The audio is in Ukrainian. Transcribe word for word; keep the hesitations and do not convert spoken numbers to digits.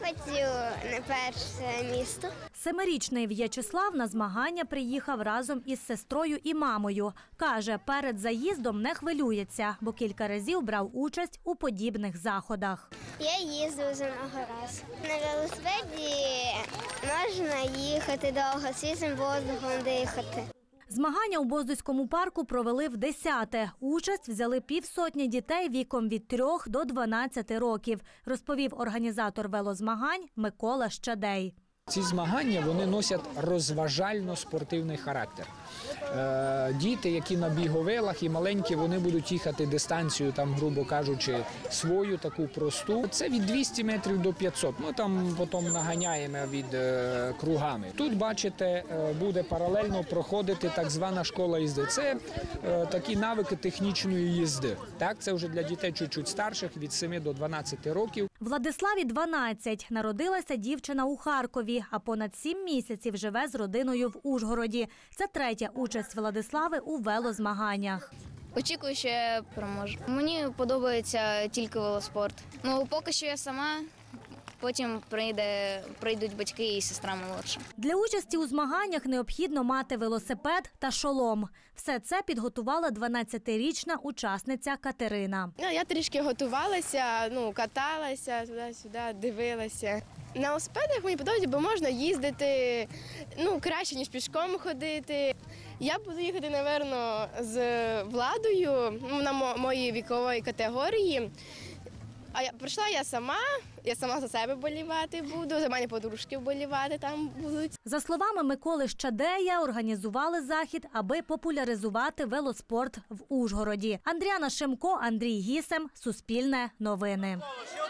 хотів на перше місто. Семирічний В'ячеслав на змагання приїхав разом із сестрою і мамою. Каже, перед заїздом не хвилюється, бо кілька разів брав участь у подібних заходах. Я їздив вже много разів. На велосипеді можна їхати довго, свіжим воздухом дихати. Змагання у Боздуському парку провели в десяте. Участь взяли півсотні дітей віком від трьох до дванадцяти років, розповів організатор велозмагань Микола Щадей. Ці змагання вони носять розважально-спортивний характер. Е, діти, які на біговилах і маленькі, вони будуть їхати дистанцію, там, грубо кажучи, свою таку просту. Це від двохсот метрів до п'ятсот. Ми там потім наганяємо від е, кругами. Тут, бачите, е, буде паралельно проходити так звана школа їзди. Це е, такі навики технічної їзди. Так, це вже для дітей чуть-чуть старших, від семи до дванадцяти років. Владиславі дванадцять. Народилася дівчина у Харкові, а понад сім місяців живе з родиною в Ужгороді. Це третя участь Владислави у велозмаганнях. Очікую, що я переможу. Мені подобається тільки велоспорт. Ну, поки що я сама, потім прийде, прийдуть батьки і сестра молодша. Для участі у змаганнях необхідно мати велосипед та шолом. Все це підготувала дванадцятирічна учасниця Катерина. Ну, я трішки готувалася, ну, каталася, туди-сюди, дивилася. На велосипедах мені подобається, бо можна їздити ну, краще, ніж пішком ходити. Я буду їхати, напевно, з Владою на моїй вікової категорії. А я прийшла я сама, я сама за себе вболівати буду, за мене подружки вболівати там будуть. За словами Миколи Щадея, організували захід, аби популяризувати велоспорт в Ужгороді. Андріана Шимко, Андрій Гісем, Суспільне новини.